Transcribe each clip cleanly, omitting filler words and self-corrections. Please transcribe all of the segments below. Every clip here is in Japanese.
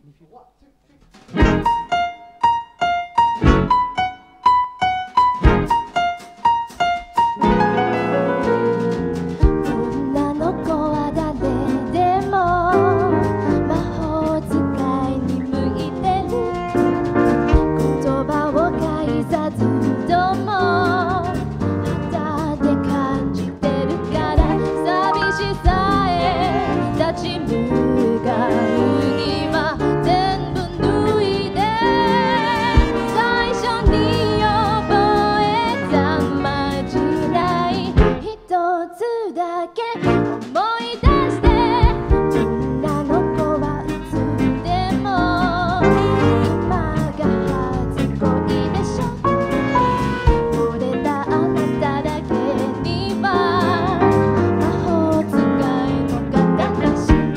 女の子は誰でも魔法使いに向いてる。言葉を介さずとも肌で感じてるから、寂しさへ立ち向かうには全部脱いで、最初に覚えたまじない一つだけ思い出して。女の子はいつでも今が初恋でしょ。惚れたあなただけには魔法使いの方らしい。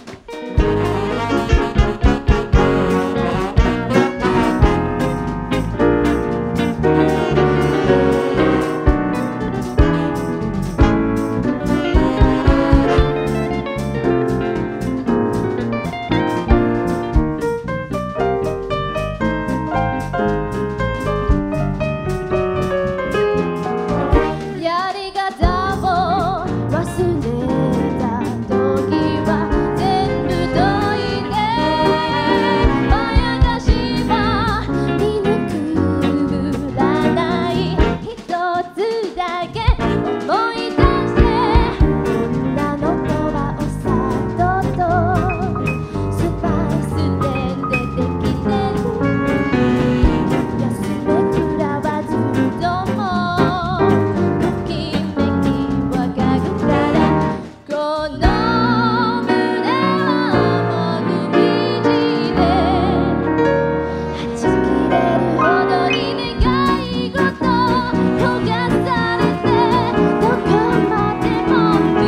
やり方を忘れた時は全部どいて、まやかしは見抜くらない一つだけ思い出して。女の子はお砂糖とスパイスで出てきてる。休めくらわずともときめきは嗅ぐから、この胸をもぐりじではち切れるほどに願い事焦がされて、どこまでも苦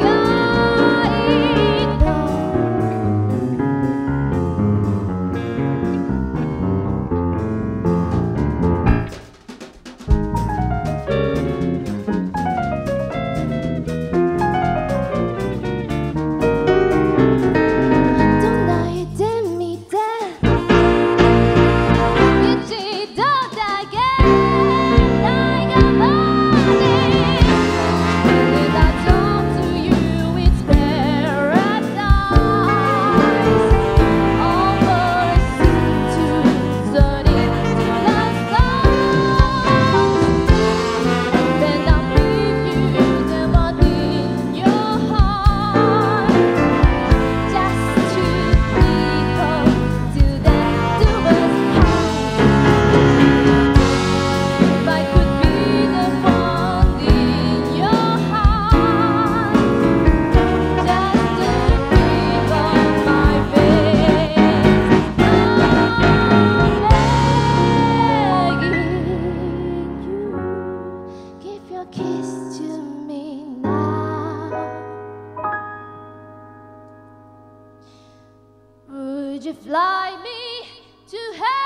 いの。唱えてみて一度だけ。Like a morning when I talk to you, it's paradise. All for a seem to turn into love songs. Then I'll leave you them all in your heart, just to be close to that to us heart. If I could be the one in your heart, just to breathe on my face, I'm begging you, give your kiss to me now. Would you fly me to heaven?